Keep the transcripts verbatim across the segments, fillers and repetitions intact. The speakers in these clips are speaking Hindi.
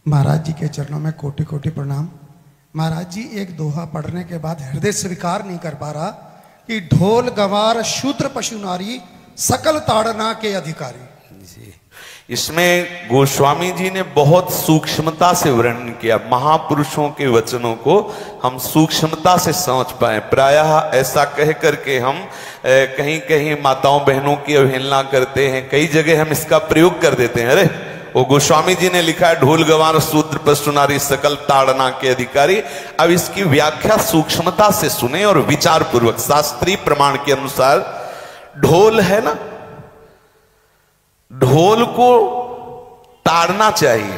महाराज जी के चरणों में कोटि कोटि प्रणाम। महाराज जी एक दोहा पढ़ने के बाद हृदय स्वीकार नहीं कर पा रहा कि ढोल गवार शूद्र पशु नारी सकल ताड़ना के अधिकारी। जी, इसमें गोस्वामी जी ने बहुत सूक्ष्मता से वर्णन किया। महापुरुषों के वचनों को हम सूक्ष्मता से समझ पाए। प्रायः ऐसा कह करके हम कहीं कहीं माताओं बहनों की अवहेलना करते हैं, कई जगह हम इसका प्रयोग कर देते हैं। अरे वो गोस्वामी जी ने लिखा है ढोल गवार शूद्र पशु नारी सकल ताड़ना के अधिकारी। अब इसकी व्याख्या सूक्ष्मता से सुने और विचार पूर्वक। शास्त्रीय प्रमाण के अनुसार ढोल है ना, ढोल को ताड़ना चाहिए।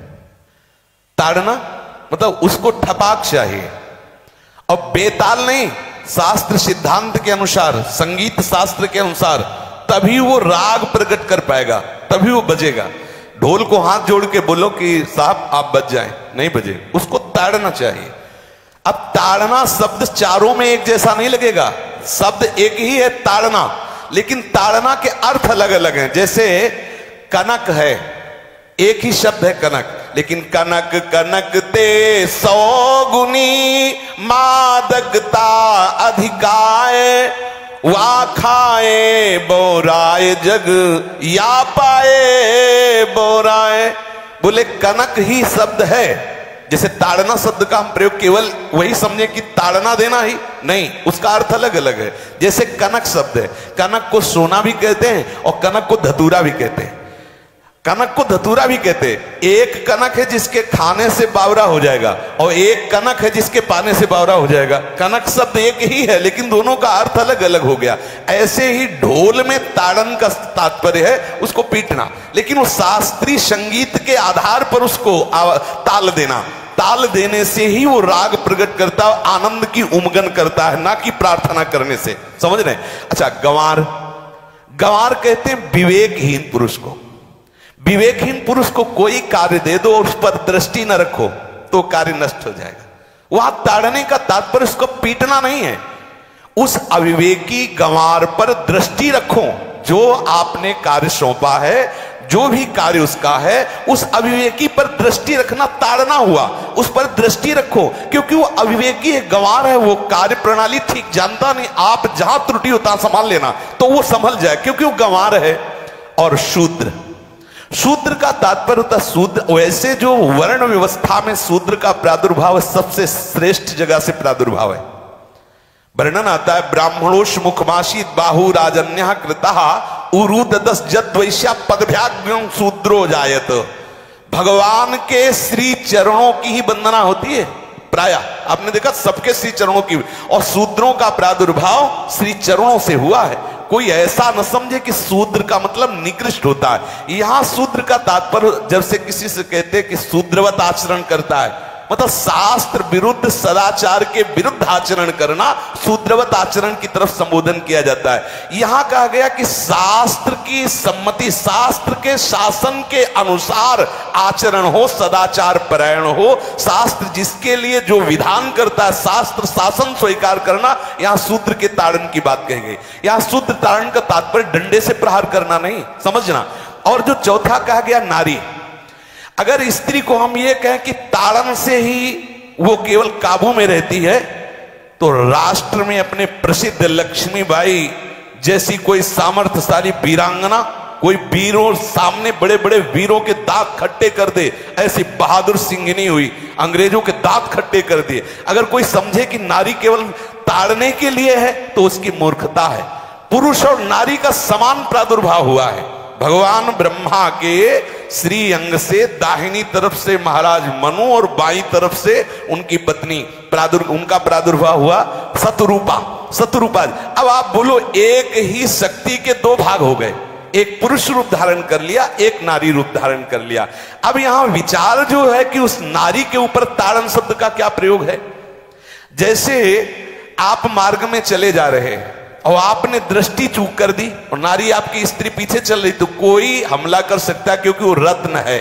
ताड़ना मतलब उसको ठपाक चाहिए और बेताल नहीं। शास्त्र सिद्धांत के अनुसार, संगीत शास्त्र के अनुसार तभी वो राग प्रकट कर पाएगा, तभी वो बजेगा। ढोल को हाथ जोड़ के बोलो कि साहब आप बज जाएं, नहीं बजे, उसको ताड़ना चाहिए। अब ताड़ना शब्द चारों में एक जैसा नहीं लगेगा। शब्द एक ही है ताड़ना, लेकिन ताड़ना के अर्थ अलग अलग हैं। जैसे कनक है, एक ही शब्द है कनक, लेकिन कनक कनक ते सौ गुनी मादकता अधिकाय वा खाए बोराए जग या पाए बोराए। बोले कनक ही शब्द है। जैसे ताड़ना शब्द का हम प्रयोग केवल वही समझे कि ताड़ना देना ही नहीं, उसका अर्थ अलग अलग है। जैसे कनक शब्द है, कनक को सोना भी कहते हैं और कनक को धतूरा भी कहते हैं। कनक को धतूरा भी कहते हैं। एक कनक है जिसके खाने से बावरा हो जाएगा और एक कनक है जिसके पाने से बावरा हो जाएगा। कनक शब्द एक ही है लेकिन दोनों का अर्थ अलग अलग हो गया। ऐसे ही ढोल में ताड़न का तात्पर्य है उसको पीटना, लेकिन वो शास्त्रीय संगीत के आधार पर उसको ताल देना। ताल देने से ही वो राग प्रकट करता है, आनंद की उमगन करता है, ना कि प्रार्थना करने से। समझ रहे हैं? अच्छा, गंवार, गंवार कहते हैं विवेकहीन पुरुष को। विवेकहीन पुरुष को कोई कार्य दे दो और उस पर दृष्टि न रखो तो कार्य नष्ट हो जाएगा। वहां ताड़ने का तात्पर्य उसको पीटना नहीं है। उस अविवेकी गंवार पर दृष्टि रखो। जो आपने कार्य सौंपा है, जो भी कार्य उसका है, उस अविवेकी पर दृष्टि रखना ताड़ना हुआ। उस पर दृष्टि रखो, क्योंकि वो अविवेकी है, गंवार है, वो कार्य प्रणाली ठीक जानता नहीं। आप जहां त्रुटि होता संभाल लेना तो वो संभल जाए, क्योंकि वो गंवार है। और शूद्र, शूद्र का तात्पर्य होता है शूद्र। वैसे जो वर्ण व्यवस्था में शूद्र का प्रादुर्भाव सबसे श्रेष्ठ जगह से प्रादुर्भाव है। वर्णन आता है ब्राह्मणोष मुखमाशीत बाहु राजन्य कृतः उरुददस जद वैश्या पदभ्याग्यं शूद्रो जायत। भगवान के श्री चरणों की ही वंदना होती है प्राय। आपने देखा सबके श्री चरणों की, और शूद्रों का प्रादुर्भाव श्री चरणों से हुआ है। कोई ऐसा न समझे कि शूद्र का मतलब निकृष्ट होता है। यहां शूद्र का तात्पर्य जब से किसी से कहते हैं कि शूद्रवत आचरण करता है, मतलब शास्त्र विरुद्ध सदाचार के विरुद्ध आचरण करना शूद्रवत आचरण की तरफ संबोधन किया जाता है। यहां कहा गया कि शास्त्र की सम्मति, शास्त्र के शासन के अनुसार आचरण हो, सदाचार परायण हो। शास्त्र जिसके लिए जो विधान करता है, शास्त्र शासन स्वीकार करना, यहां शूद्र के ताड़न की बात कही गई। यहां शूद्र ताड़न का तात्पर्य डंडे से प्रहार करना नहीं, समझना। और जो चौथा कहा गया नारी, अगर स्त्री को हम ये कहें कि ताड़न से ही वो केवल काबू में रहती है, तो राष्ट्र में अपने प्रसिद्ध लक्ष्मीबाई जैसी कोई सामर्थ्यशाली वीरांगना, कोई वीरों सामने बड़े बड़े वीरों के दांत खट्टे कर दे, ऐसी बहादुर सिंघनी हुई, अंग्रेजों के दांत खट्टे कर दिए। अगर कोई समझे कि नारी केवल ताड़ने के लिए है तो उसकी मूर्खता है। पुरुष और नारी का समान प्रादुर्भाव हुआ है। भगवान ब्रह्मा के श्री अंग से दाहिनी तरफ से महाराज मनु और बाईं तरफ से उनकी पत्नी प्रादुर उनका प्रादुर्भाव हुआ शतरूपा। शतरूपा, अब आप बोलो एक ही शक्ति के दो भाग हो गए, एक पुरुष रूप धारण कर लिया, एक नारी रूप धारण कर लिया। अब यहां विचार जो है कि उस नारी के ऊपर ताड़न शब्द का क्या प्रयोग है। जैसे आप मार्ग में चले जा रहे हैं और आपने दृष्टि चूक कर दी और नारी आपकी स्त्री पीछे चल रही, तो कोई हमला कर सकता है, क्योंकि वो रत्न है।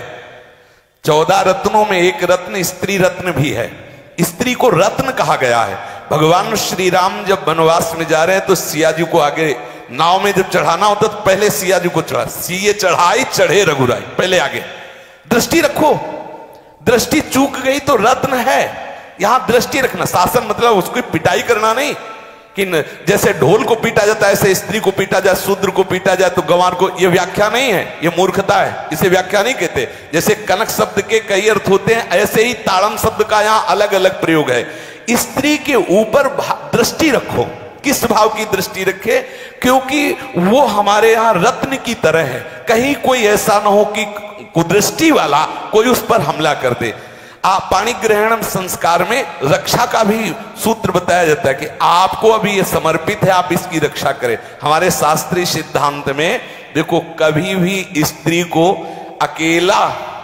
चौदह रत्नों में एक रत्न स्त्री रत्न भी है। स्त्री को रत्न कहा गया है। भगवान श्री राम जब वनवास में जा रहे हैं तो सिया जी को आगे नाव में जब चढ़ाना होता तो पहले सिया जी को चढ़ा, सीए चढ़ाई चढ़े रघुराई, पहले आगे। दृष्टि रखो, दृष्टि चूक गई तो रत्न है। यहां दृष्टि रखना, शासन मतलब उसको पिटाई करना नहीं कि जैसे ढोल को पीटा जाता है ऐसे स्त्री को पीटा जाए, शूद्र को पीटा जाए तो गंवार को, ये व्याख्या नहीं है, ये मूर्खता है, इसे व्याख्या नहीं कहते। जैसे कनक शब्द के कई अर्थ होते हैं, ऐसे ही ताड़न शब्द का यहां अलग अलग प्रयोग है। स्त्री के ऊपर दृष्टि रखो। किस भाव की दृष्टि रखे? क्योंकि वो हमारे यहां रत्न की तरह है, कहीं कोई ऐसा ना हो कि कुदृष्टि वाला कोई उस पर हमला कर दे। आप पाणी ग्रहण संस्कार में रक्षा का भी सूत्र बताया जाता है कि आपको अभी ये समर्पित है, आप इसकी रक्षा करें। हमारे शास्त्रीय सिद्धांत में देखो कभी भी स्त्री को अकेला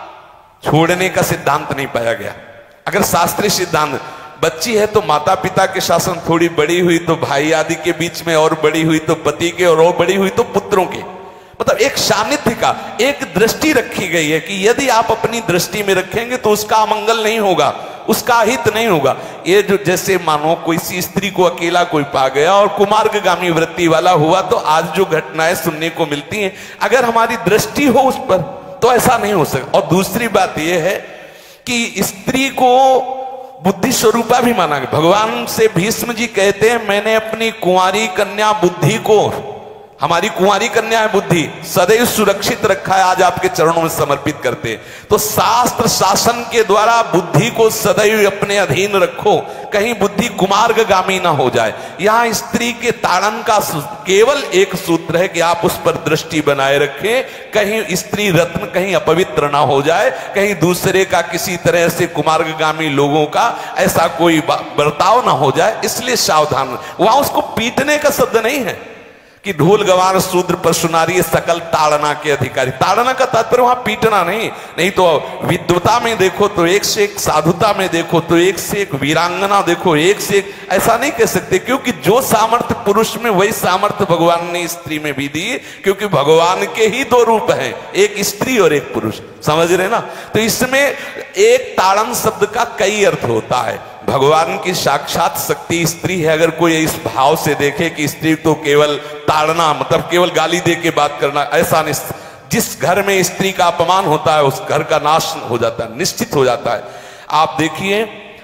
छोड़ने का सिद्धांत नहीं पाया गया। अगर शास्त्रीय सिद्धांत, बच्ची है तो माता पिता के शासन, थोड़ी बड़ी हुई तो भाई आदि के बीच में, और बड़ी हुई तो पति के, और, और बड़ी हुई तो पुत्रों के, मतलब एक सानिध्य का एक दृष्टि रखी गई है कि यदि आप अपनी दृष्टि में रखेंगे तो उसका अमंगल नहीं होगा, उसका हित नहीं होगा। ये जो जैसे मानो कोई सी स्त्री को अकेला कोई पा गया और कुमार्गगामी वृत्ति वाला हुआ, तो आज जो घटनाएं सुनने को मिलती हैं, अगर हमारी दृष्टि हो उस पर तो ऐसा नहीं हो सकता। और दूसरी बात यह है कि स्त्री को बुद्धि स्वरूपा भी माना गया। भगवान से भीष्म जी कहते हैं, मैंने अपनी कुंवारी कन्या बुद्धि को, हमारी कुंवारी कन्या है बुद्धि, सदैव सुरक्षित रखा है, आज आपके चरणों में समर्पित करते हैं। तो शास्त्र शासन के द्वारा बुद्धि को सदैव अपने अधीन रखो, कहीं बुद्धि कुमार्गगामी ना हो जाए। यहां स्त्री के ताड़न का केवल एक सूत्र है कि आप उस पर दृष्टि बनाए रखें, कहीं स्त्री रत्न कहीं अपवित्र ना हो जाए, कहीं दूसरे का किसी तरह से कुमार्गगामी लोगों का ऐसा कोई बर्ताव ना हो जाए, इसलिए सावधान। वहां उसको पीटने का शब्द नहीं है कि ढोल गवार शूद्र पशु नारी सकल ताड़ना के अधिकारी। ताड़ना का तात्पर्य वहां पीटना नहीं, नहीं तो विद्वता में देखो तो एक से एक, साधुता में देखो तो एक से एक, वीरांगना देखो एक से एक, ऐसा नहीं कह सकते। क्योंकि जो सामर्थ्य पुरुष में वही सामर्थ्य भगवान ने स्त्री में भी दी, क्योंकि भगवान के ही दो रूप हैं, एक स्त्री और एक पुरुष, समझ रहे ना। तो इसमें एक ताड़न शब्द का कई अर्थ होता है। भगवान की साक्षात शक्ति स्त्री है। अगर कोई इस भाव से देखे कि स्त्री तो केवल ताड़ना मतलब केवल गाली दे के बात करना, ऐसा नहीं। जिस घर में स्त्री का अपमान होता है उस घर का नाश हो जाता है, निश्चित हो जाता है। आप देखिए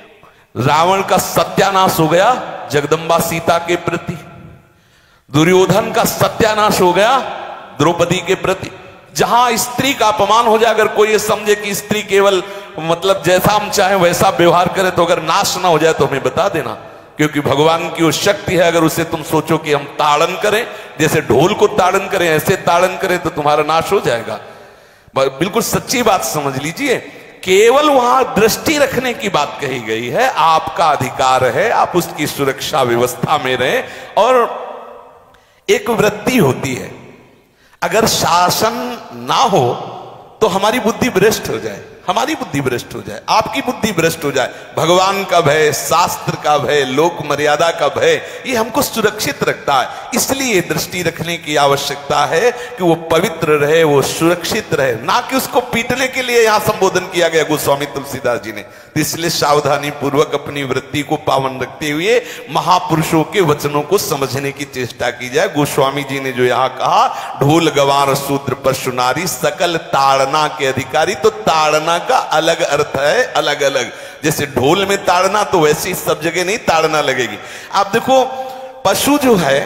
रावण का सत्यानाश हो गया जगदम्बा सीता के प्रति, दुर्योधन का सत्यानाश हो गया द्रौपदी के प्रति। जहां स्त्री का अपमान हो जाए, अगर कोई ये समझे कि स्त्री केवल मतलब जैसा हम चाहें वैसा व्यवहार करे, तो अगर नाश ना हो जाए तो हमें बता देना, क्योंकि भगवान की वो शक्ति है। अगर उसे तुम सोचो कि हम ताड़न करें, जैसे ढोल को ताड़न करें ऐसे ताड़न करें, तो तुम्हारा नाश हो जाएगा। बिल्कुल सच्ची बात समझ लीजिए। केवल वहां दृष्टि रखने की बात कही गई है, आपका अधिकार है, आप उसकी सुरक्षा व्यवस्था में रहें। और एक वृत्ति होती है, अगर शासन ना हो तो हमारी बुद्धि भ्रष्ट हो जाए, हमारी बुद्धि भ्रष्ट हो जाए, आपकी बुद्धि भ्रष्ट हो जाए। भगवान का भय, शास्त्र का भय, लोक मर्यादा का भय, ये हमको सुरक्षित रखता है। इसलिए दृष्टि रखने की आवश्यकता है कि वो पवित्र रहे, वो सुरक्षित रहे, ना कि उसको पीटने के लिए यहां संबोधन किया गया गोस्वामी तुलसीदास जी ने। इसलिए सावधानी पूर्वक अपनी वृत्ति को पावन रखते हुए महापुरुषों के वचनों को समझने की चेष्टा की जाए। गोस्वामी जी ने जो यहाँ कहा, ढोल गवार शूद्र पशु नारी सकल ताड़ना के अधिकारी, तो ताड़ना का अलग अर्थ है, अलग अलग। जैसे ढोल में ताड़ना, तो वैसे ही सब जगह नहीं ताड़ना लगेगी। आप देखो पशु जो है,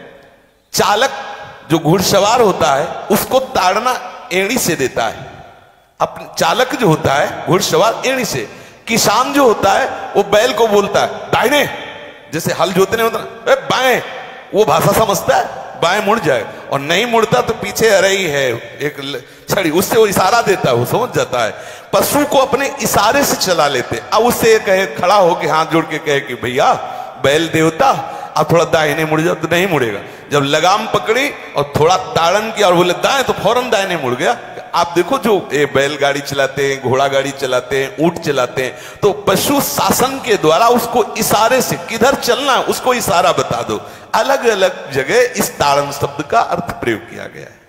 चालक जो घुड़सवार होता है उसको ताड़ना एड़ी से देता है। अपने चालक जो होता है घुड़सवार एड़ी से, किसान जो होता है वो बैल को बोलता है दाहिने, जैसे हल जोतने होता है बाएं, वो भाषा समझता है, बाएं मुड़ जाए, और नहीं मुड़ता तो पीछे अरई है एक छड़ी, उससे वो इशारा देता है, वो समझ जाता है। पशु को अपने इशारे से चला लेते। अब उससे कहे, खड़ा होके हाथ जोड़ के कहे कि भैया बैल देवता आप थोड़ा दाहिने मुड़ जाओ, तो नहीं मुड़ेगा। जब लगाम पकड़ी और थोड़ा ताड़न किया और बोले दाएं, तो फौरन दाहिने मुड़ गया। आप देखो जो ये बैलगाड़ी चलाते हैं, घोड़ा गाड़ी चलाते हैं, ऊंट चलाते हैं, तो पशु शासन के द्वारा उसको इशारे से किधर चलना उसको इशारा बता दो। अलग अलग जगह इस ताड़न शब्द का अर्थ प्रयोग किया गया है।